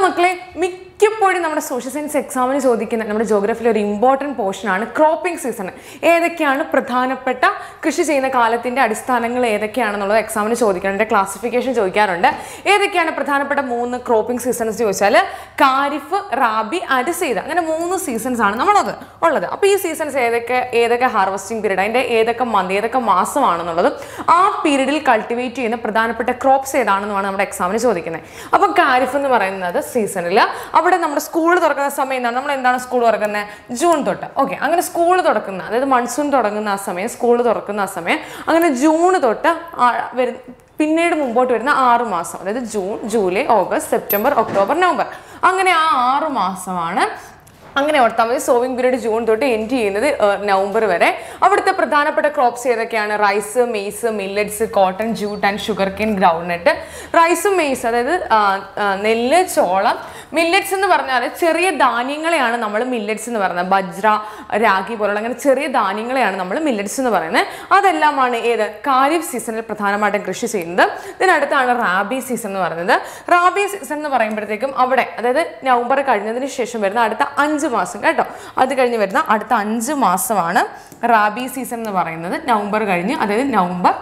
മക്കളെ മിക്കപ്പോഴും നമ്മുടെ സോഷ്യൽ സയൻസ് എക്സാമിന് ചോദിക്കുന്ന നമ്മുടെ ജോഗ്രഫിയിലെ ഒരു ഇമ്പോർട്ടൻറ്റ് പോർഷനാണ് ക്രോപ്പിംഗ് സീസൺ. ഏതൊക്കെയാണ് പ്രധാനപ്പെട്ട കൃഷി ചെയ്യുന്ന കാലത്തിൻ്റെ അടിസ്ഥാനങ്ങൾ ഏതൊക്കെയാണെന്നുള്ളത് എക്സാമിന് ചോദിക്കാറുണ്ട്, ക്ലാസിഫിക്കേഷൻ ചോദിക്കാറുണ്ട്. ഏതൊക്കെയാണ് പ്രധാനപ്പെട്ട 3 ക്രോപ്പിംഗ് സീസൺസ് ചോദിച്ചാൽ ഖാരിഫ്, റാബി ആൻഡ് സെയ്ദ്, അങ്ങനെ 3 സീസൺസ് ആണ് നമ്മളത് ഉള്ളത്. അപ്പോൾ ഈ സീസൺസ് ഏതൊക്കെ ഹാർവസ്റ്റിംഗ് പീരീഡ്, അതിൻ്റെ ഏതൊക്കെ മന്ത്, ഏതൊക്കെ മാസമാണെന്നുള്ളതും ആ പീരീഡിൽ കൾട്ടിവേറ്റ് ചെയ്യുന്ന പ്രധാനപ്പെട്ട ക്രോപ്സ് ഏതാണെന്നുമാണ് നമ്മുടെ എക്സാമിന് ചോദിക്കുന്നത്. അപ്പോൾ ഖാരിഫ് എന്ന് പറയുന്നത് സീസണിൽ അവിടെ നമ്മുടെ സ്കൂൾ തുറക്കുന്ന സമയം എന്താണ്, നമ്മൾ എന്താണ് സ്കൂൾ തുറക്കുന്നത്, ജൂൺ തൊട്ട്. ഓക്കെ, അങ്ങനെ സ്കൂൾ തുറക്കുന്ന, അതായത് മൺസൂൺ തുടങ്ങുന്ന ആ സമയം, സ്കൂൾ തുറക്കുന്ന ആ സമയം, അങ്ങനെ ജൂൺ തൊട്ട് പിന്നീട് മുമ്പോട്ട് വരുന്ന 6 മാസം, അതായത് June, July, August, September, October, November, അങ്ങനെ ആ 6 മാസമാണ്. അങ്ങനെ ഓർത്താൽ മതി. സോവിങ് പീരീഡ് ജൂൺ തൊട്ട് എൻഡ് ചെയ്യുന്നത് നവംബർ വരെ. അവിടുത്തെ പ്രധാനപ്പെട്ട ക്രോപ്സ് ഏതൊക്കെയാണ്? Rice, maize, millets, cotton, jute and sugar cane, groundnut. റൈസും മെയ്സ് അതായത് നെല്ല്, ചോളം. മില്ലറ്റ്സ് എന്ന് പറഞ്ഞാൽ ചെറിയ ധാന്യങ്ങളെയാണ് നമ്മൾ മില്ലറ്റ്സ് എന്ന് പറയുന്നത്. ബജ്ര, രാഗി പോലുള്ള അങ്ങനെ ചെറിയ ധാന്യങ്ങളെയാണ് നമ്മൾ മില്ലറ്റ്സ് എന്ന് പറയുന്നത്. അതെല്ലാമാണ് ഏത് ഖാരിഫ് സീസണിൽ പ്രധാനമായിട്ടും കൃഷി ചെയ്യുന്നത്. ഇതിനടുത്താണ് റാബി സീസൺ എന്ന് പറയുന്നത്. റാബി സീസൺ എന്ന് പറയുമ്പോഴത്തേക്കും അവിടെ അതായത് നവംബർ കഴിഞ്ഞതിന് ശേഷം വരുന്ന അടുത്ത 5 മാസം കേട്ടോ, അത് കഴിഞ്ഞ് വരുന്ന അടുത്ത 5 മാസമാണ് റാബി സീസൺ എന്ന് പറയുന്നത്. നവംബർ കഴിഞ്ഞ്, അതായത് November,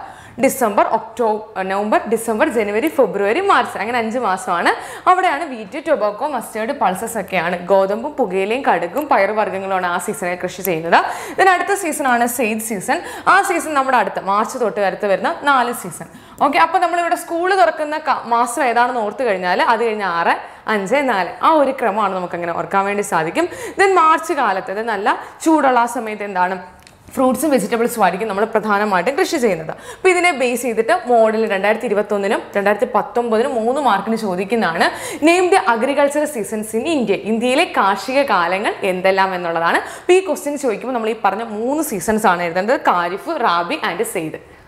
December, January, February, March, അങ്ങനെ 5 മാസമാണ്. അവിടെയാണ് വീറ്റ്, ടൊബാക്കോ, മസ്റ്റേർഡ്, പൾസസ് ഒക്കെയാണ്. ഗോതമ്പും പുകയിലയും കടുകും പയറുവർഗ്ഗങ്ങളുമാണ് ആ സീസണിൽ കൃഷി ചെയ്യുന്നത്. ഇതിനടുത്ത സീസണാണ് സെയ്ദ് സീസൺ. ആ സീസൺ നമ്മുടെ അടുത്ത മാർച്ച് തൊട്ട് അടുത്ത് വരുന്ന 4 സീസൺ. ഓക്കെ, അപ്പോൾ നമ്മളിവിടെ സ്കൂൾ തുറക്കുന്ന മാസം ഏതാണെന്ന് ഓർത്ത് കഴിഞ്ഞാൽ അത് കഴിഞ്ഞ് 6, 5, 4 ആ ഒരു ക്രമമാണ് നമുക്കങ്ങനെ ഓർക്കാൻ വേണ്ടി സാധിക്കും. ദെൻ മാർച്ച് കാലത്ത്, അത് നല്ല ചൂടുള്ള ആ സമയത്ത് എന്താണ് ഫ്രൂട്ട്സും വെജിറ്റബിൾസും ആയിരിക്കും നമ്മൾ പ്രധാനമായിട്ടും കൃഷി ചെയ്യുന്നത്. അപ്പോൾ ഇതിനെ ബേസ് ചെയ്തിട്ട് മോഡൽ 2021-നും 2019-നും 3 മാർക്കിന് ചോദിക്കുന്നതാണ്. Named agricultural seasons in India, ഇന്ത്യയിലെ കാർഷിക കാലങ്ങൾ എന്തെല്ലാം എന്നുള്ളതാണ്. അപ്പോൾ ഈ ക്വസ്റ്റ്യൻ ചോദിക്കുമ്പോൾ നമ്മൾ ഈ പറഞ്ഞ 3 സീസൺസ് ആണ് എഴുതേണ്ടത്: ഖാരിഫ്, റാബി ആൻഡ് സെയ്ദ്.